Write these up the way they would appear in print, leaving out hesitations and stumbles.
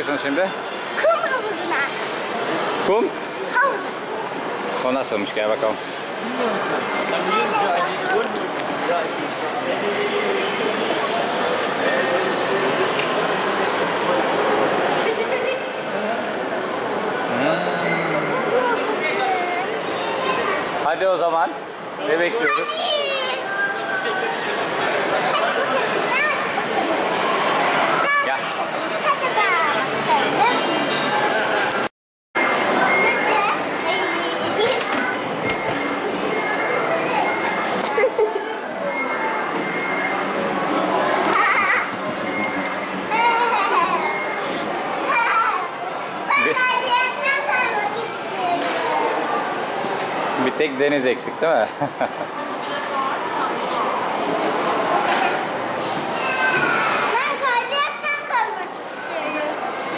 gidiyorsunuz şimdi? Kum havuzuna. Kum? Havuzu. O nasılmış, gel bakalım. Hadi o zaman. Ne bekliyoruz? Gel. Bir tek deniz eksik değil mi? Ben kaydıraktan kaymak istiyorum.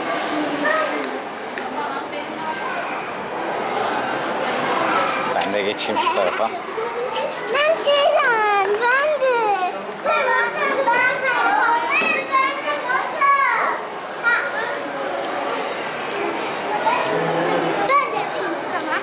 Ben de geçeyim şu tarafa. Ben Ceylan, ben de. Ben de yapayım o zaman.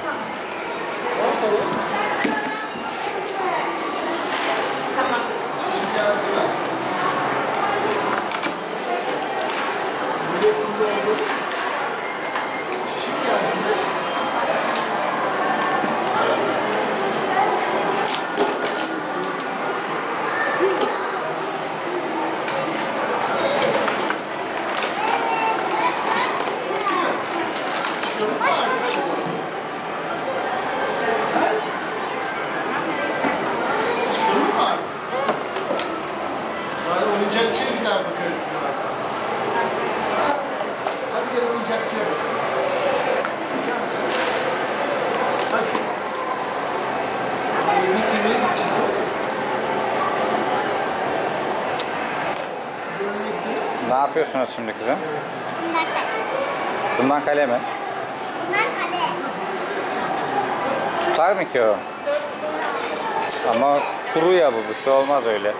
Oyuncakçıya gider bakarız. Hadi gel oyuncakçıya bakalım. Hadi. Nereye gideceğiz? Ne yapıyorsunuz şimdi kızım? Bunlar kale. Bundan kale mi? Bunlar kale. Tutar mı ki o? Ama kuru ya bu, bir şey olmaz öyle.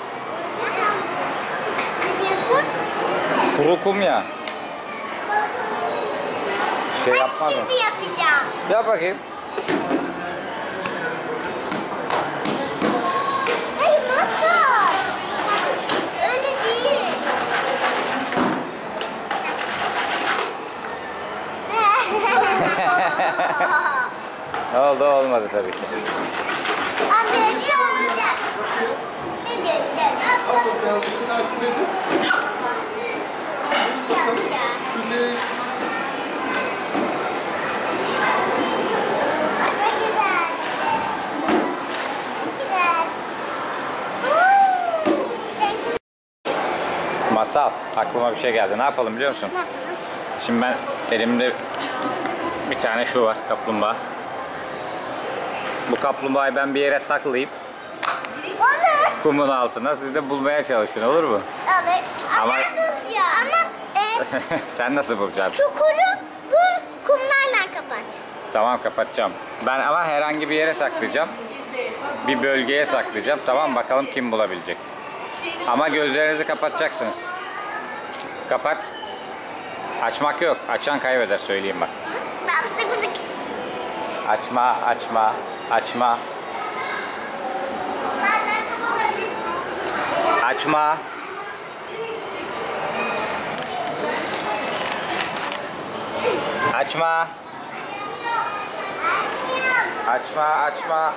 Ne diyorsun? Kuru kum ya. Şey Ben yapmaz mı? şimdi yapacağım. Yap bakayım. Hayır masal. Öyle değil. Ne oldu? Olmadı tabii ki. Anne ne olacak? Ne diyorsun? Al bakalım, beni takip edin. Yapacağım. Kuzey. Çok güzel. Çok güzel. Sen Masal, aklıma bir şey geldi. Ne yapalım biliyor musun? Şimdi ben elimde bir tane şu var, kaplumbağa. Bu kaplumbağayı ben bir yere saklayayım. olur. Kumun altına, siz de bulmaya çalışın, olur mu? Olur. Ama- Ama Sen nasıl bulacaksın? çukuru bu kumlarla kapat. Tamam, kapatacağım. Ben ama herhangi bir yere saklayacağım. Bir bölgeye saklayacağım. Tamam, bakalım kim bulabilecek. Ama gözlerinizi kapatacaksınız. Kapat. Açmak yok. Açan kaybeder, söyleyeyim bak. Bapsı kızık. Açma, açma, açma. Açma. Açma. Açma, açma.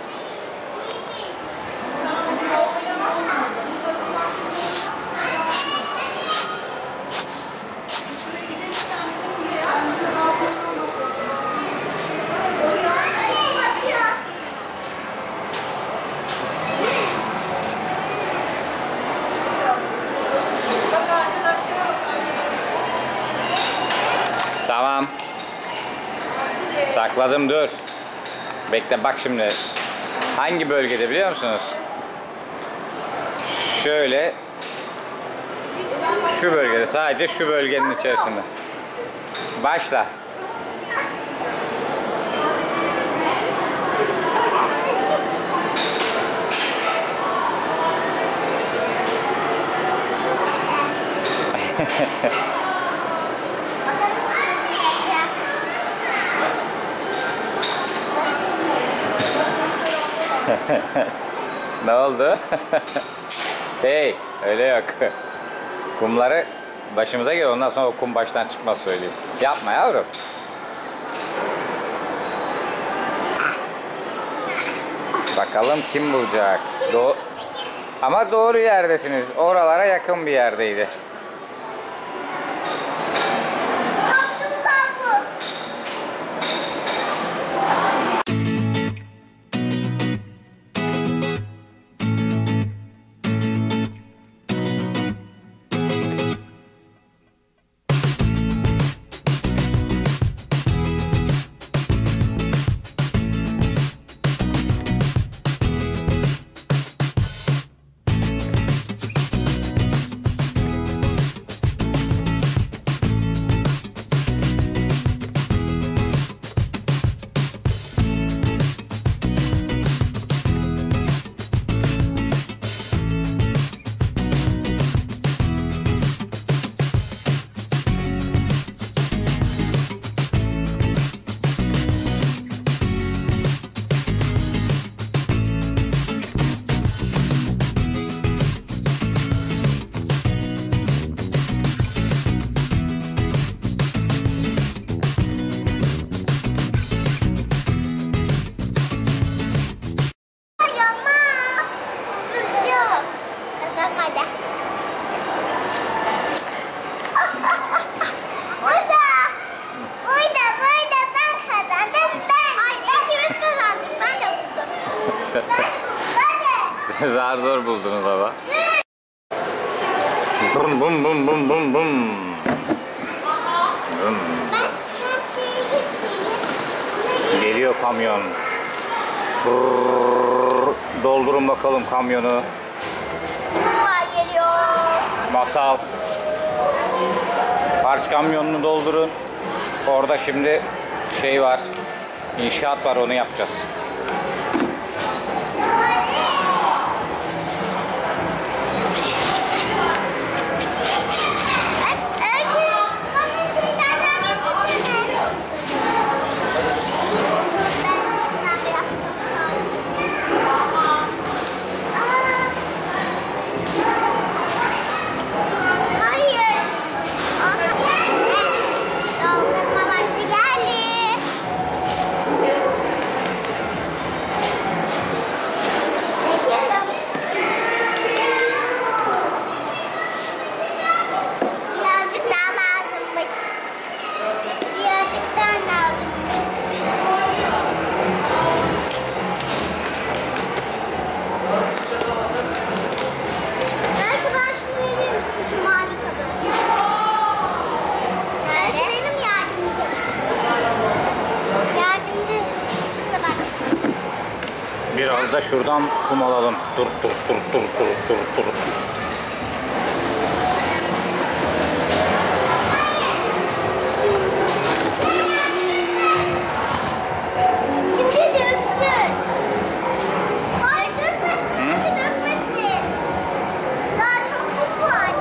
Tamam. Sakladım, dur. Bekle, bak şimdi. Hangi bölgede biliyor musunuz? Şöyle. Şu bölgede, sadece şu bölgenin içerisinde. Başla. Ne oldu? Hey, öyle yok. Kumları başımıza geliyor. Ondan sonra o kum baştan çıkmaz söyleyeyim. Yapma yavrum. Bakalım kim bulacak. Ama doğru yerdesiniz. Oralara yakın bir yerdeydi. Kaplumbağa bu. Zar zor buldunuz ama. Bum bum bum bum bum bum. Bum. Geliyor kamyon. Brrr. Doldurun bakalım kamyonu. Kumlar geliyor. Masal. Harç kamyonunu doldurun. Orada şimdi şey var. İnşaat var, onu yapacağız. Biraz da şuradan kum alalım. Dur. Şimdi döksün. Hayır dökmesin. Dökmesin. Daha çok kum var.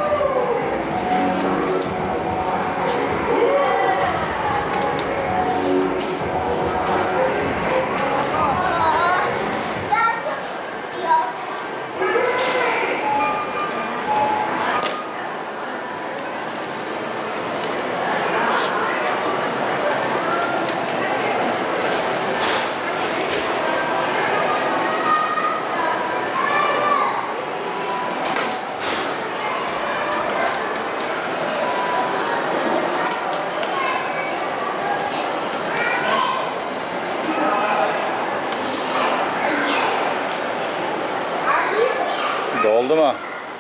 Daha çok yok. Doldu mu?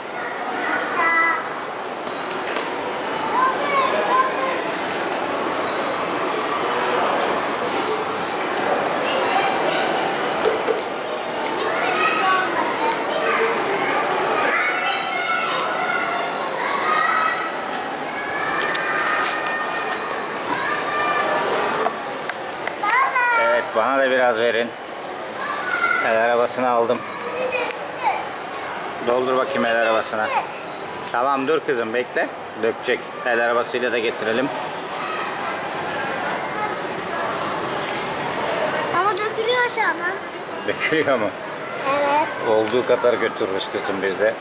Evet, bana da biraz verin. El arabasını aldım. Doldur bakayım el arabasına. Tamam, dur kızım, bekle. Dökecek. El arabasıyla da getirelim. Ama dökülüyor aşağıdan. Dökülüyor mu? Olduğu kadar götürürüz kızım biz de.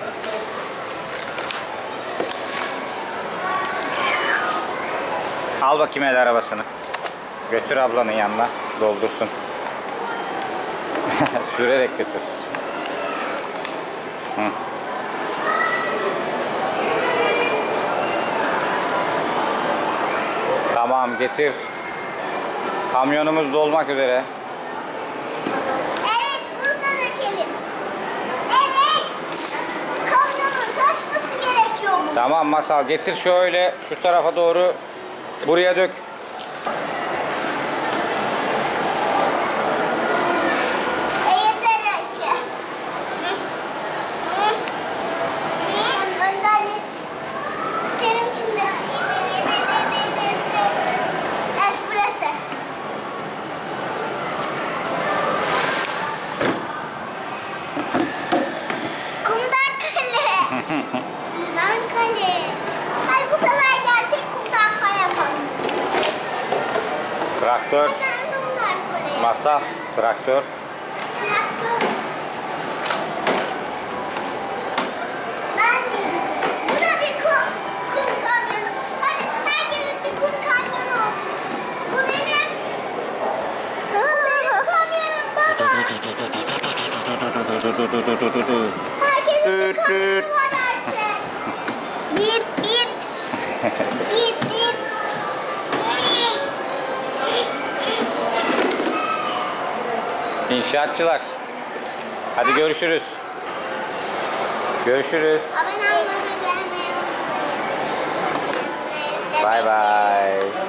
Al bakayım el arabasını. Götür ablanın yanına. Doldursun. Sürerek götür. Hı. Tamam getir. Kamyonumuz dolmak üzere. Evet, burada dökelim. Evet. Kamyonun taşması gerekiyormuş. Tamam Masal getir şöyle şu tarafa doğru. Buraya dök. Yeter belki. Önden git. Gidelim şimdi. Evet, burası. Kumdan kale. Kumdan kale. Hayır, bu sefer gerçek kumdan kale yapalım. Traktör. Neden kumdan kale? Masal. Traktör. Traktör. Ben de. Bu da bir kum kamyonu. Hadi herkesin bir kum kamyonu olsun. Bu benim. Bu benim kamyonum baba. Herkesin bir kamyonu var artık. Bip bip. Bip bip. İnşaatçılar. Hadi görüşürüz. Görüşürüz. Abone olmayı ve beğenmeyi unutmayın. Bay bay.